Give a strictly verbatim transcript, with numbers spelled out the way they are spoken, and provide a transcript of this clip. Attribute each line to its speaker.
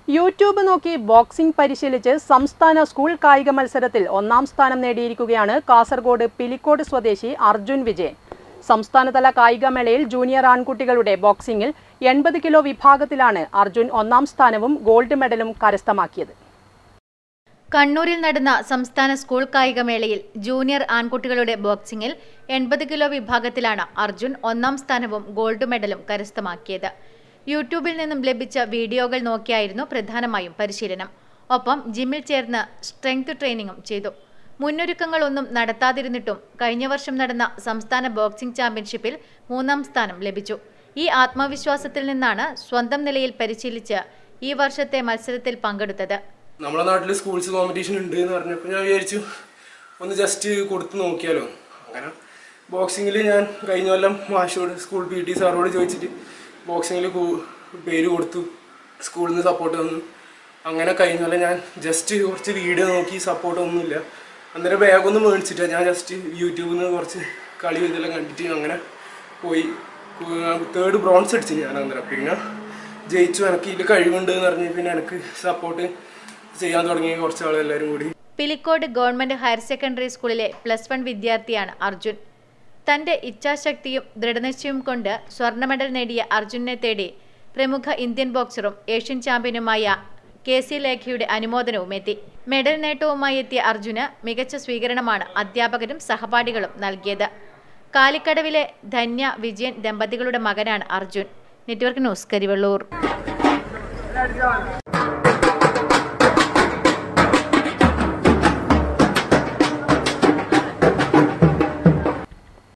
Speaker 1: YouTube നോക്കി boxing പരിശീലിച്ച് സംസ്ഥാന school കായിക മത്സരത്തിൽ ഒന്നാം സ്ഥാനം നേടിയിരിക്കുകയാണ് കാസർഗോഡ് പിലിക്കോട് സ്വദേശി അർജുൻ വിജയൻ. സംസ്ഥാനതല കായികമേളയിൽ ജൂനിയർ ആൺകുട്ടികളുടെ ബോക്സിംഗിൽ എൺപത് കിലോ വിഭാഗത്തിലാണ് അർജുൻ ഒന്നാം സ്ഥാനവും ഗോൾഡ് മെഡലും കരസ്ഥമാക്കിയത്.
Speaker 2: കണ്ണൂരിൽ നടന്ന സംസ്ഥാന സ്കൂൾ കായികമേളയിൽ ജൂനിയർ ആൺകുട്ടികളുടെ ബോക്സിംഗിൽ എൺപത് കിലോ വിഭാഗത്തിലാണ് അർജുൻ ഒന്നാം സ്ഥാനവും ഗോൾഡ് മെഡലും കരസ്ഥമാക്കിയത്. യൂട്യൂബിൽ നിന്നും ലഭിച്ച വീഡിയോകൾ നോക്കിയായിരുന്നു പ്രധാനമായും പരിശീലനം. ഒപ്പം ജിമ്മിൽ ചേർന്ന് സ്ട്രെങ്ത് ട്രെയിനിങ്ങും ചെയ്തു. മുന്നൊരുക്കങ്ങളൊന്നും നടത്താതിരുന്നിട്ടും കഴിഞ്ഞ വർഷം നടന്ന സംസ്ഥാന ബോക്സിംഗ് ചാമ്പ്യൻഷിപ്പിൽ മൂന്നാം സ്ഥാനം ലഭിച്ചു. ഈ ആത്മവിശ്വാസത്തിൽ നിന്നാണ് സ്വന്തം നിലയിൽ പരിശീലിച്ച് ഈ വർഷത്തെ മത്സരത്തിൽ പങ്കെടുത്തത്.
Speaker 3: നമ്മുടെ നാട്ടിൽ സ്കൂൾസ് കോമ്പറ്റീഷൻ ഉണ്ട് എന്ന് പറഞ്ഞപ്പോൾ ഞാൻ വിചാരിച്ചു ഒന്ന് ജസ്റ്റ് കൊടുത്ത് നോക്കിയാലോ. അങ്ങനെ ബോക്സിങ്ങിൽ ഞാൻ കഴിഞ്ഞ കൊല്ലം മാഷോട് സ്കൂൾ പി ടി സാറോട് ചോദിച്ചിട്ട് ബോക്സിങ്ങിൽ പേര് കൊടുത്തു. സ്കൂളിൽ നിന്ന് സപ്പോർട്ട് തന്നു. അങ്ങനെ കഴിഞ്ഞ കൊല്ലം ഞാൻ ജസ്റ്റ് കുറച്ച് വീഡിയോ നോക്കി, സപ്പോർട്ടൊന്നുമില്ല. അന്നേരം ബാഗൊന്നും മേടിച്ചിട്ട് ഞാൻ ജസ്റ്റ് യൂട്യൂബിൽ നിന്ന് കുറച്ച് കളി ഇതെല്ലാം കണ്ടിട്ട് അങ്ങനെ പോയി തേർഡ് ബ്രോൺസ് അടിച്ചു ഞാൻ. അന്നേരം പിന്നെ ജയിച്ചു. എനിക്ക് ഇതിൽ കഴിവുണ്ട് എന്ന് പറഞ്ഞ് പിന്നെ എനിക്ക് സപ്പോർട്ട് ചെയ്യാൻ തുടങ്ങി കുറച്ച് ആളെല്ലാവരും കൂടി.
Speaker 2: പിലിക്കോട് ഗവൺമെന്റ് ഹയർ സെക്കൻഡറി സ്കൂളിലെ പ്ലസ് വൺ വിദ്യാർത്ഥിയാണ് അർജുൻ. തന്റെ ഇച്ഛാശക്തിയും ദൃഢനിശ്ചയവും കൊണ്ട് സ്വർണ്ണ മെഡൽ നേടിയ അർജുനെ തേടി പ്രമുഖ ഇന്ത്യൻ ബോക്സറും ഏഷ്യൻ ചാമ്പ്യനുമായ കെ സി ലേഖയുടെ അനുമോദനവും എത്തി. മെഡൽ നേട്ടവുമായി എത്തിയ അർജുന് മികച്ച സ്വീകരണമാണ് അധ്യാപകരും സഹപാഠികളും നൽകിയത്. കാലിക്കടവിലെ ധന്യ വിജയൻ ദമ്പതികളുടെ മകനാണ് അർജുൻ. Network news, Karivellur.